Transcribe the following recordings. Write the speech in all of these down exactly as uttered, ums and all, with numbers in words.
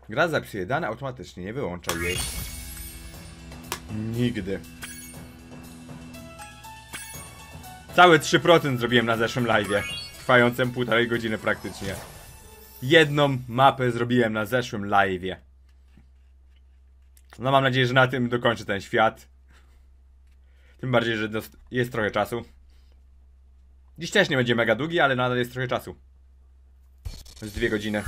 Gra zapisuje dane automatycznie, nie wyłączał jej. Nigdy. Całe trzy procent zrobiłem na zeszłym live'ie, trwającym półtorej godziny praktycznie. Jedną mapę zrobiłem na zeszłym live'ie. No mam nadzieję, że na tym dokończę ten świat. Tym bardziej, że jest trochę czasu. Dziś też nie będzie mega długi, ale nadal jest trochę czasu. Z dwie godziny.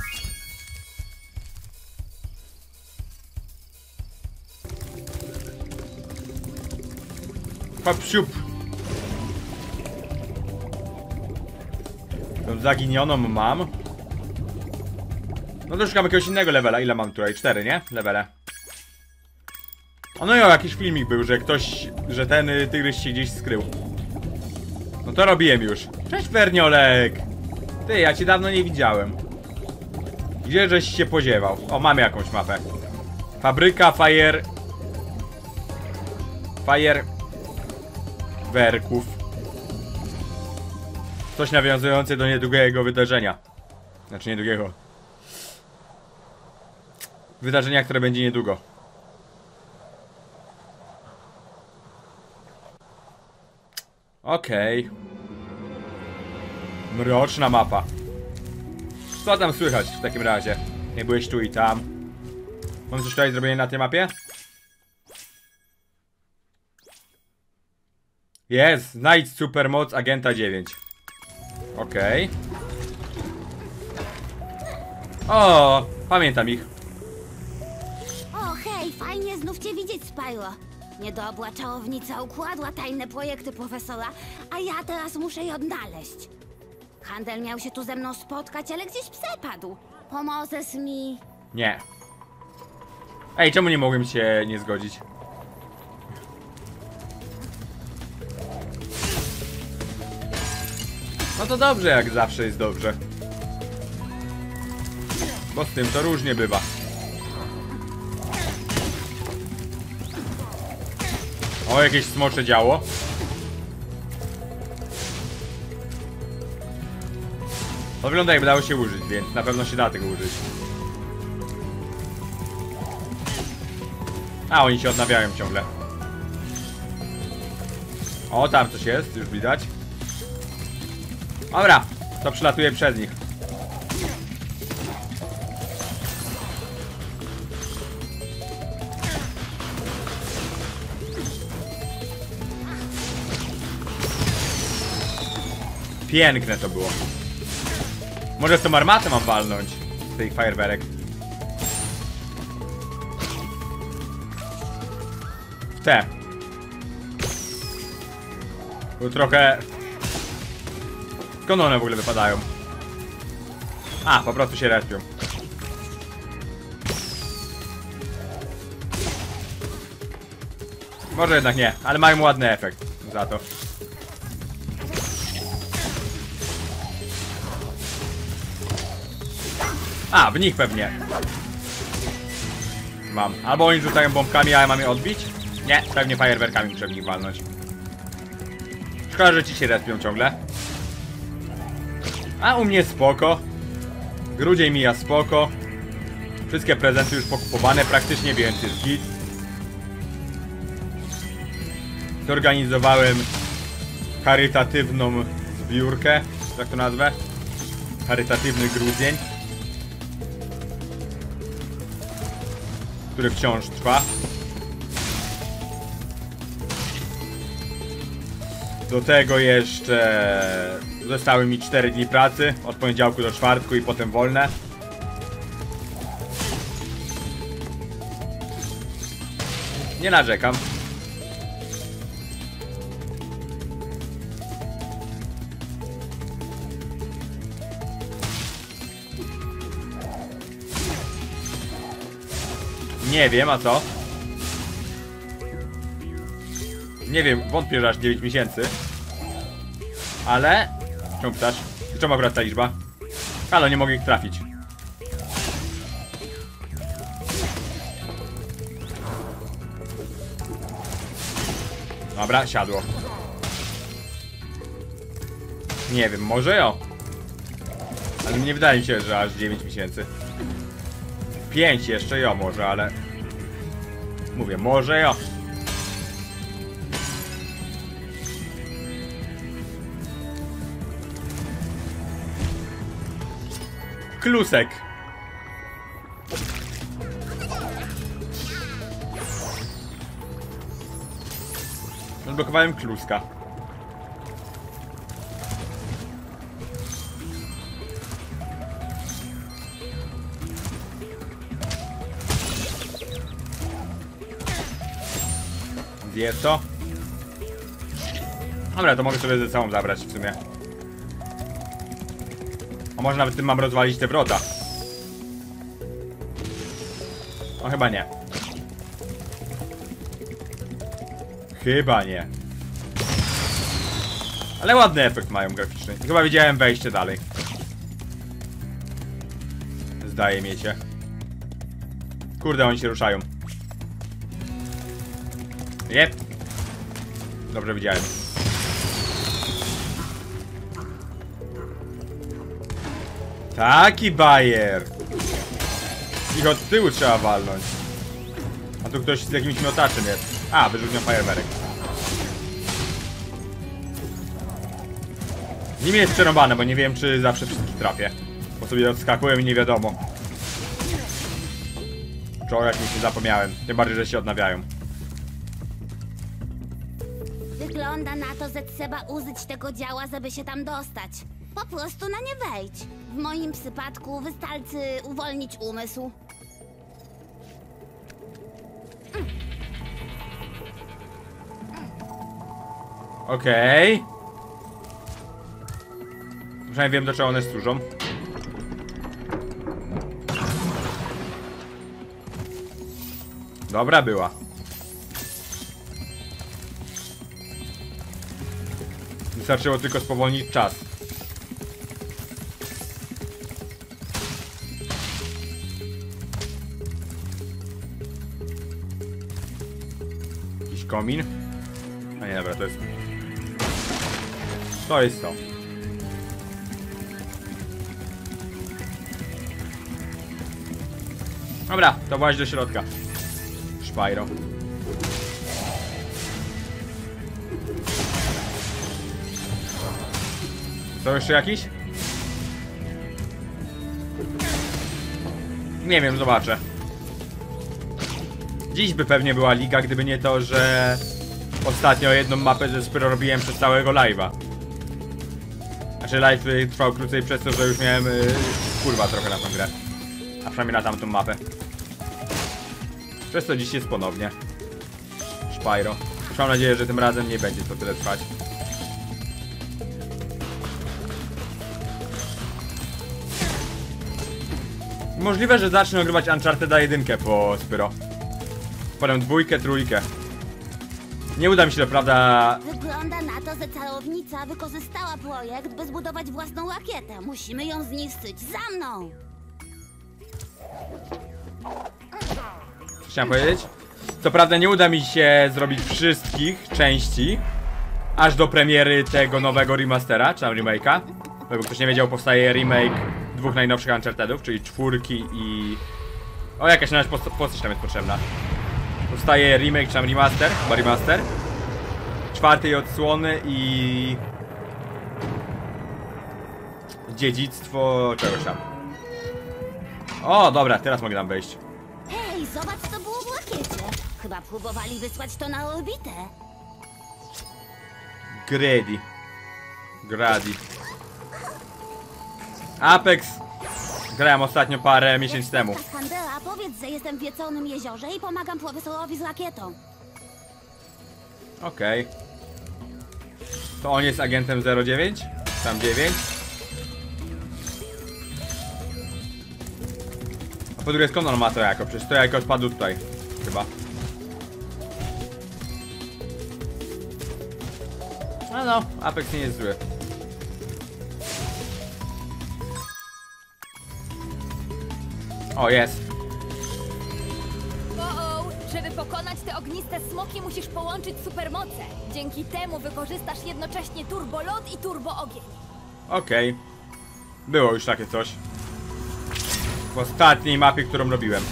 Hop, siup. Tą zaginioną mam. No to szukam jakiegoś innego levela. Ile mam tutaj? Cztery, nie? Levele. O no jo, jakiś filmik był, że ktoś, że ten y, tygrys się gdzieś skrył. No to robiłem już. Cześć Ferniolek. Ty, ja cię dawno nie widziałem. Gdzie żeś się podziewał? O, mamy jakąś mapę. Fabryka Fire... Fire... Werków. Coś nawiązujące do niedługiego wydarzenia. Znaczy niedługiego. Wydarzenia, które będzie niedługo. Okej. Okay. Mroczna mapa. Co tam słychać w takim razie? Nie byłeś tu i tam. Mam coś tutaj zrobione na tej mapie? Jest! Znajdź supermoc agenta dziewięć. Okej. Okay. O, pamiętam ich. O, hej, fajnie znów cię widzieć, Spyro. Niedobła czarownica układła tajne projekty profesora, a ja teraz muszę je odnaleźć. Handel miał się tu ze mną spotkać, ale gdzieś przepadł. Pomożesz mi? Nie. Ej, czemu nie mogłem się nie zgodzić? No to dobrze, jak zawsze jest dobrze. Bo z tym to różnie bywa. O, jakieś smocze działo. To wygląda, jakby dało się użyć, więc na pewno się da tego użyć. A, oni się odnawiają ciągle. O, tam coś jest, już widać. Dobra, to przelatuje przez nich. Piękne to było. Może z tą armatę mam walnąć z tych fajerwerek. W te. Tu trochę... Skąd one w ogóle wypadają? A, po prostu się respią. Może jednak nie, ale mają ładny efekt za to. A, w nich pewnie. Mam. Albo oni rzucają bombkami, a ja mam je odbić? Nie, pewnie fajerwerkami muszę w nich walnąć. Szkoda, że ci się respią ciągle. A u mnie spoko. Grudzień mija spoko. Wszystkie prezenty już pokupowane, praktycznie, więc jest git. Zorganizowałem charytatywną zbiórkę, tak to nazwę. Charytatywny grudzień, który wciąż trwa. Do tego jeszcze zostały mi cztery dni pracy, od poniedziałku do czwartku i potem wolne. Nie narzekam. Nie wiem, a co? Nie wiem, wątpię, że aż dziewięć miesięcy. Ale... Czemu pytasz? Czemu akurat ta liczba? Halo, nie mogę ich trafić. Dobra, siadło. Nie wiem, może jo. Ale nie wydaje mi się, że aż dziewięć miesięcy. pięć jeszcze, jo może, ale... Mówię, może jo. Klusek. Odblokowałem kluska. Zjedz to. Dobra, to mogę sobie ze całą zabrać w sumie. A może nawet tym mam rozwalić te wrota. No chyba nie. Chyba nie. Ale ładny efekt mają graficzny. Chyba widziałem wejście dalej. Zdaje mi się. Kurde, oni się ruszają. Jep. Dobrze widziałem. Taki bajer. Ich od tyłu trzeba walnąć. A tu ktoś z jakimś miotaczem jest. A, wyrzutnią fajerwerek. Z nimi jest przerąbane, bo nie wiem, czy zawsze wszystkich trafię. Bo sobie odskakują i nie wiadomo. Czołgach nic nie zapomniałem. Tym bardziej, że się odnawiają. Wygląda na to, że trzeba użyć tego działa, żeby się tam dostać. Po prostu na nie wejdź. W moim przypadku wystarczy uwolnić umysł. Okej. Okay. Przynajmniej wiem, do czego one służą. Dobra była. Wystarczyło tylko spowolnić czas. Jakiś komin? A nie, dobra, to jest... To jest to. Dobra, to właź do środka. Szpajro. Co jeszcze jakiś? Nie wiem, zobaczę. Dziś by pewnie była liga, gdyby nie to, że ostatnio jedną mapę ze Spyro robiłem przez całego live'a. Znaczy live trwał krócej przez to, że już miałem yy, kurwa trochę na tą grę. A przynajmniej na tamtą mapę. Przez to dziś jest ponownie. Szpajro. Już mam nadzieję, że tym razem nie będzie to tyle trwać. Możliwe, że zacznę ogrywać Uncharted'a jedynkę po Spyro. Potem dwójkę, trójkę. Nie uda mi się to, prawda... Wygląda na to, że czarownica wykorzystała projekt, by zbudować własną rakietę. Musimy ją zniszczyć. Za mną! Co chciałem powiedzieć? Co prawda nie uda mi się zrobić wszystkich części aż do premiery tego nowego remastera, czy tam remake'a. Jakby ktoś nie wiedział, powstaje remake dwóch najnowszych Unchartedów, czyli czwórki i... O, jakaś nawet postać tam jest potrzebna. Powstaje remake, czy tam remaster, chyba remaster czwartej odsłony i... dziedzictwo czegoś tam. O, dobra, teraz mogę tam wejść. Hej, zobacz, co było w rakiecie. Chyba próbowali wysłać to na orbitę. Grady. Grady. Apex. Grałem ostatnio parę miesięcy temu. Skandera, powiedz, że jestem w wieconym jeziorze i pomagam profesorowi z rakietą. Okej. Okay. To on jest agentem zero dziewięć? Tam dziewięć? A po drugie, skąd on ma to jako? Przecież to jako spadł tutaj. Chyba. No no, Apex nie jest zły. O, jest. O-o! Żeby pokonać te ogniste smoki, musisz połączyć supermoce. Dzięki temu wykorzystasz jednocześnie turbolot i turboogień. Okej. Okay. Było już takie coś. W ostatniej mapie, którą robiłem.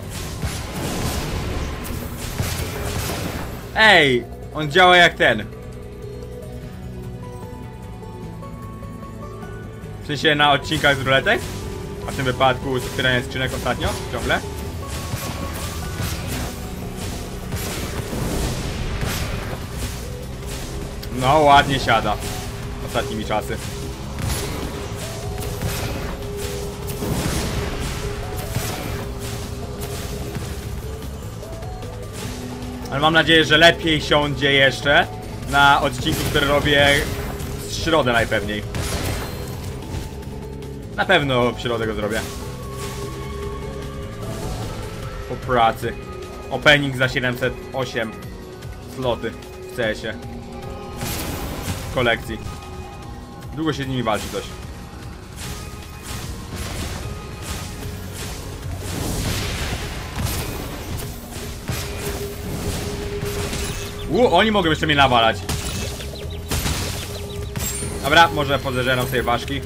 Ej! On działa jak ten. W sensie na odcinkach z ruletek? A w tym wypadku z otwierania skrzynek ostatnio? Ciągle? No ładnie siada. Ostatnimi czasy. Ale mam nadzieję, że lepiej siądzie jeszcze na odcinku, który robię w środę najpewniej. Na pewno w środę go zrobię. Po pracy. Opening za siedemset osiem sloty w C S-ie. W kolekcji. Długo się z nimi walczy dość. U, oni mogą jeszcze mnie nawalać. Dobra, może pozeżeram sobie ważki.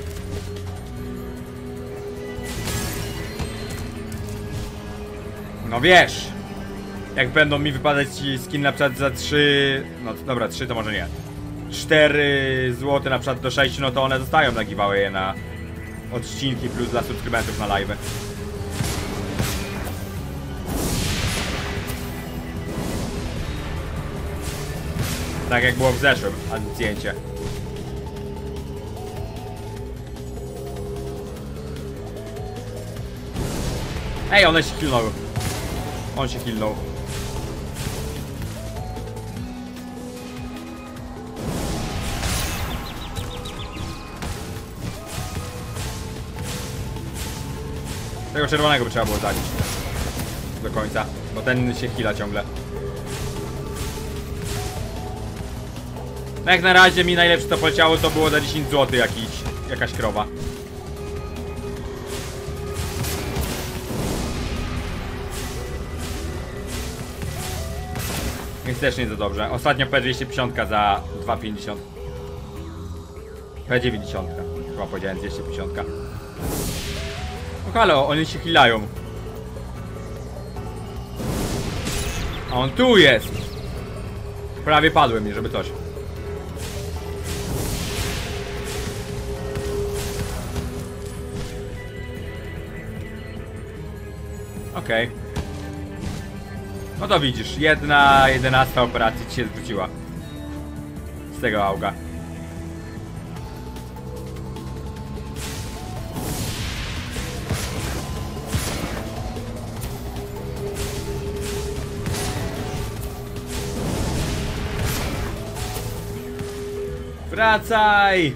No wiesz, jak będą mi wypadać skin na przykład za trzy... No dobra, trzy to może nie. cztery złote na przykład do sześciu, no to one zostają na giveaway na odcinki plus dla subskrybentów na live. Tak jak było w zeszłym zdjęcie. Ej, one się healnąły. On się healnął. Tego czerwonego by trzeba było zabić do końca, bo ten się heala ciągle. No jak na razie mi najlepsze to poleciało, to było za dziesięć złotych jakiś, jakaś krowa. Więc też nie za dobrze. Ostatnio P dwieście pięćdziesiąt za dwa pięćdziesiąt. P dziewięćdziesiąt. Chyba powiedziałem dwieście pięćdziesiąt. No halo, oni się healają. A on tu jest. Prawie padłem mi, żeby coś. Okej. Okay. No to widzisz, jedna jedenasta operacji ci się zwróciła. Z tego auga. Wracaj!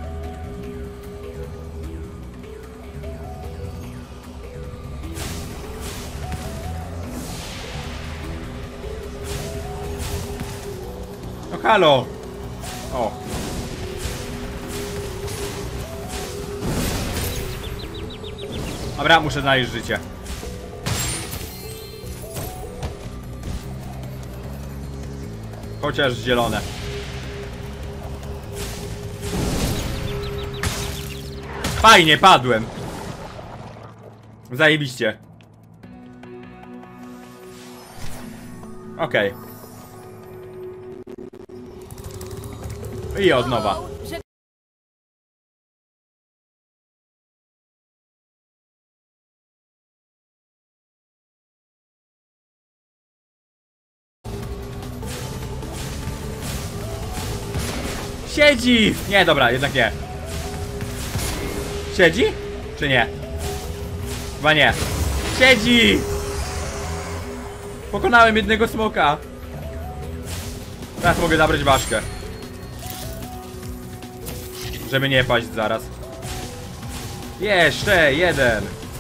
No halo! O! Dobra, muszę znaleźć życie. Chociaż zielone. Fajnie, padłem. Zajebiście. Okej. Okay. I od nowa. Siedzi! Nie, dobra, jednak nie. Siedzi? Czy nie? Chyba nie. Siedzi! Pokonałem jednego smoka. Teraz mogę zabrać ważkę. Żeby nie paść zaraz. Jeszcze jeden.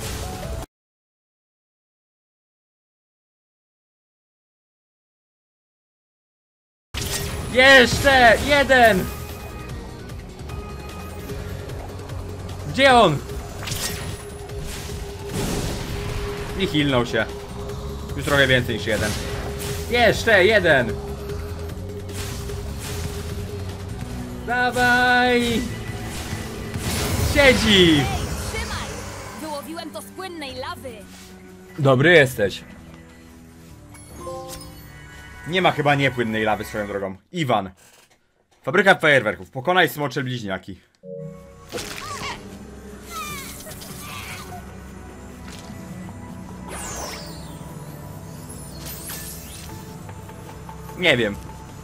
Jeszcze jeden. Gdzie on? I healnął się. Już trochę więcej niż jeden. Jeszcze jeden. Dawaj. Siedzi. Trzymaj! Wyłowiłem to z płynnej lawy. Dobry jesteś. Nie ma chyba niepłynnej lawy swoją drogą. Iwan. Fabryka fajerwerków. Pokonaj smocze bliźniaki. Nie wiem.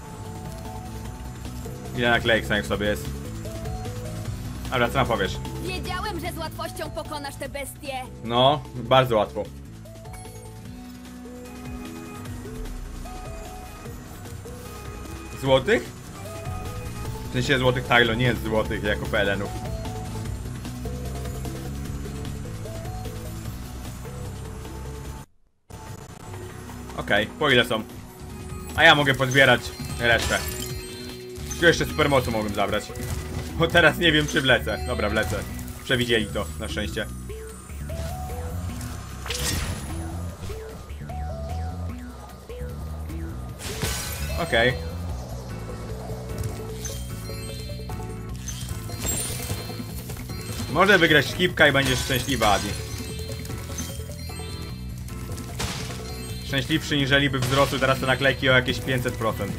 Ile naklejek samych w sobie jest. Dobra, co nam powiesz? Wiedziałem, że z łatwością pokonasz te bestie. No, bardzo łatwo. Złotych? W sensie złotych Tylo, nie jest złotych jako P L N-ów. Okej, okay, po ile są? A ja mogę pozbierać resztę. Tu jeszcze supermocu mogłem zabrać. Bo teraz nie wiem, czy wlecę. Dobra, wlecę. Przewidzieli to, na szczęście. Okej. Okay. Może wygrać skipka i będziesz szczęśliwa, Adi. Szczęśliwszy niżeli by wzrosły teraz te naklejki o jakieś pięćset procent.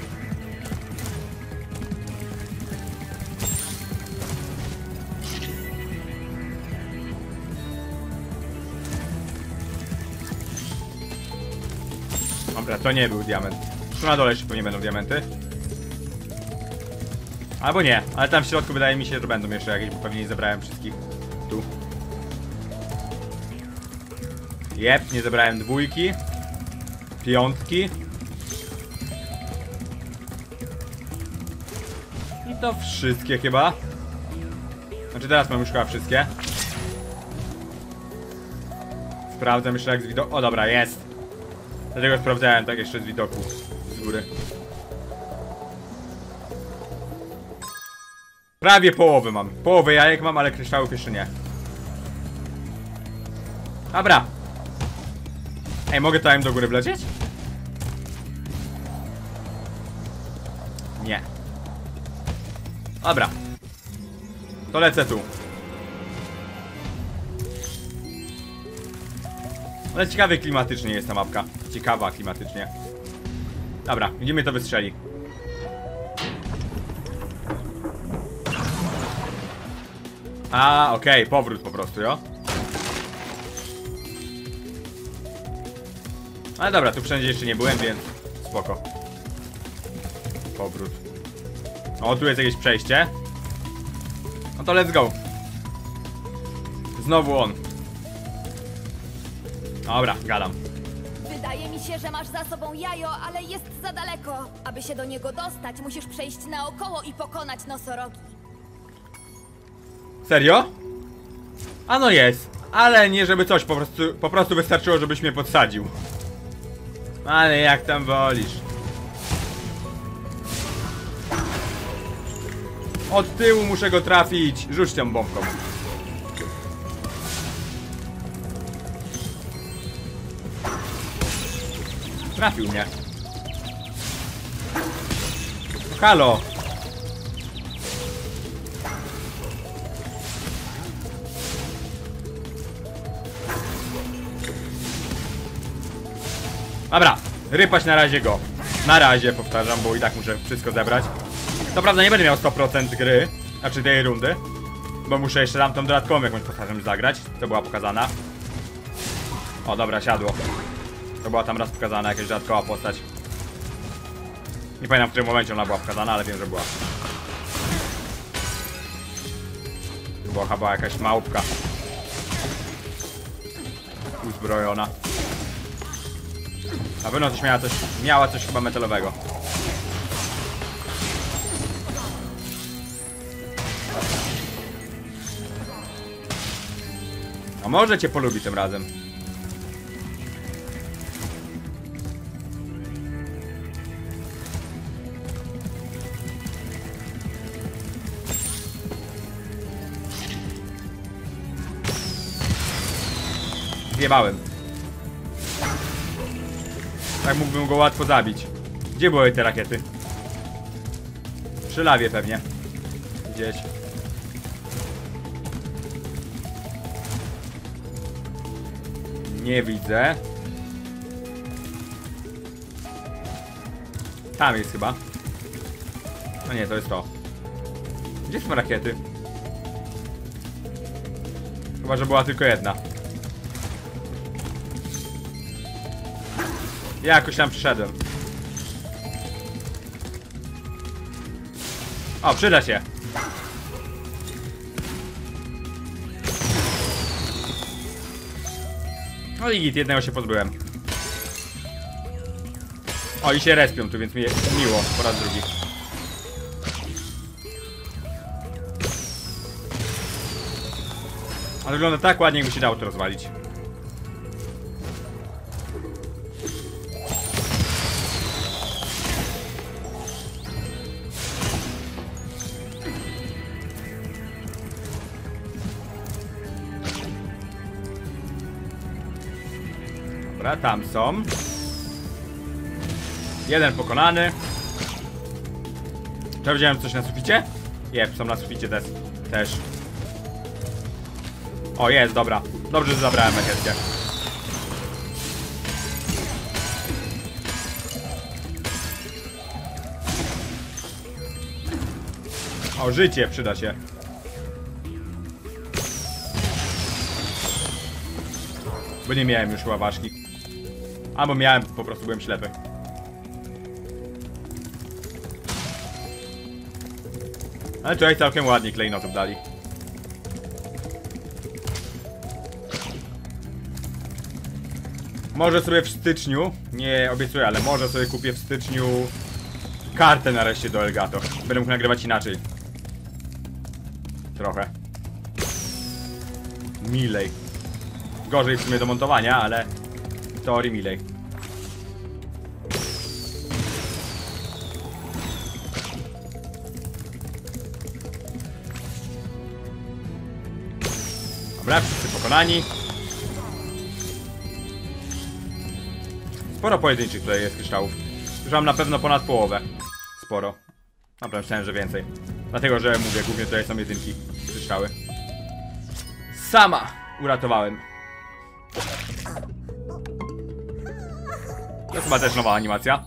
Dobra, to nie był diament. Tu na dole jeszcze pewnie będą diamenty. Albo nie, ale tam w środku wydaje mi się, że będą jeszcze jakieś, bo pewnie nie zebrałem wszystkich. Tu. Jep, nie zebrałem dwójki. Piątki. I to wszystkie chyba. Znaczy teraz mam już chyba wszystkie. Sprawdzam jeszcze jak z widoku. O dobra, jest. Dlatego sprawdzałem tak jeszcze z widoku. Z góry. Prawie połowę mam. Połowę jajek mam, ale kryształów jeszcze nie. Dobra. Ej, mogę tam do góry wlecieć? Nie. Dobra. To lecę tu. Ale ciekawie klimatycznie jest ta mapka. Ciekawa klimatycznie. Dobra, widzimy to wystrzeli. A, okej, okay, powrót po prostu, jo? Ale dobra, tu wszędzie jeszcze nie byłem, więc spoko. Powrót. O, tu jest jakieś przejście. No to let's go. Znowu on. Dobra, gadam. Wydaje mi się, że masz za sobą jajo, ale jest za daleko. Aby się do niego dostać, musisz przejść naokoło i pokonać nosorogi. Serio? A no jest. Ale nie żeby coś, po prostu, po prostu wystarczyło, żebyś mnie podsadził. Ale jak tam wolisz. Od tyłu muszę go trafić. Rzuć tą bombką. Trafił mnie. No halo. Dobra, rypać na razie go. Na razie, powtarzam, bo i tak muszę wszystko zebrać. Co prawda nie będę miał sto procent gry, znaczy tej rundy, bo muszę jeszcze tam tą dodatkową jakąś postacią zagrać, co była pokazana. O, dobra, siadło. To była tam raz pokazana jakaś dodatkowa postać. Nie pamiętam, w którym momencie ona była pokazana, ale wiem, że była. To była chyba jakaś małpka. Uzbrojona. Na pewno coś miała coś, miała coś chyba metalowego. A może cię polubi tym razem. Zjebałem. Tak mógłbym go łatwo zabić. Gdzie były te rakiety? Przy lawie pewnie. Gdzieś. Nie widzę. Tam jest chyba. No nie, to jest to. Gdzie są rakiety? Chyba, że była tylko jedna. Ja jakoś tam przyszedłem. O, przyda się. No i git, jednego się pozbyłem. O, i się respią tu, więc mi miło po raz drugi. Ale wygląda tak ładnie, jakby się dało to rozwalić. Dobra, tam są. Jeden pokonany. Czy ja widziałem coś na suficie? Jep, są na suficie też. też. O, jest, dobra. Dobrze, że zabrałem rakietkę. O, życie przyda się. Bo nie miałem już chyba ważki. Albo miałem, po prostu byłem ślepy. Ale tutaj całkiem ładnie klejnotów dali. Może sobie w styczniu, nie obiecuję, ale może sobie kupię w styczniu kartę nareszcie do Elgato. Będę mógł nagrywać inaczej. Trochę. Milej. Gorzej w sumie do montowania, ale w teorii milej. Dobra, wszyscy pokonani. Sporo pojedynczych tutaj jest kryształów. Już mam na pewno ponad połowę. Sporo. Naprawdę myślałem, że więcej. Dlatego, że mówię, głównie tutaj są jedynki kryształy. Sama uratowałem. To chyba też nowa animacja.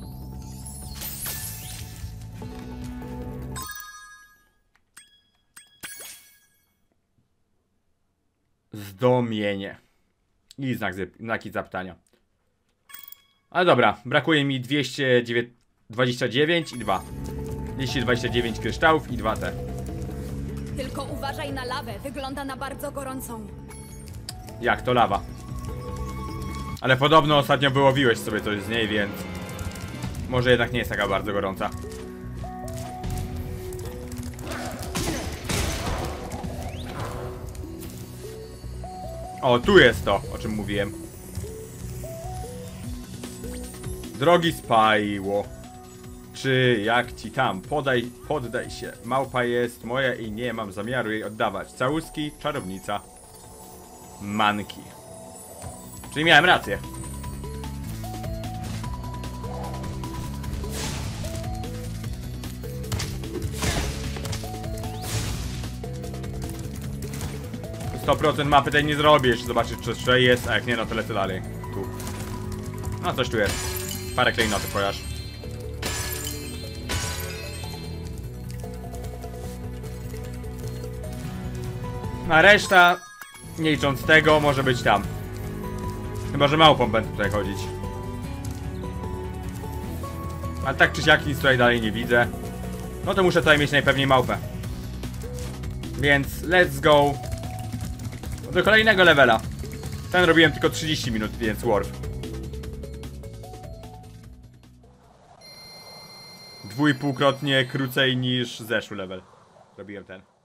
Zdomienie. I znak, znaki zapytania. Ale dobra, brakuje mi dwieście dwadzieścia dziewięć i dwa. dwieście dwadzieścia dziewięć kryształów i dwa te. Tylko uważaj na lawę, wygląda na bardzo gorącą. Jak to lawa? Ale podobno ostatnio wyłowiłeś sobie coś z niej, więc może jednak nie jest taka bardzo gorąca. O, tu jest to, o czym mówiłem. Drogi Spyro, czy jak ci tam? Podaj, poddaj się. Małpa jest moja i nie mam zamiaru jej oddawać. Całuski, czarownica. Manki. Czyli miałem rację. sto procent mapy tej nie zrobię, jeszcze zobaczyć, czy jeszcze jest, a jak nie, no to lecę dalej. Tu. No coś tu jest. Parę klejnotów kojarz. A reszta, nie licząc tego, może być tam. Chyba, że małpą będę tutaj chodzić. Ale tak czy siak nic tutaj dalej nie widzę. No to muszę tutaj mieć najpewniej małpę. Więc let's go do kolejnego levela. Ten robiłem tylko trzydzieści minut, więc warp. Dwójpółkrotnie krócej niż zeszły level. Robiłem ten.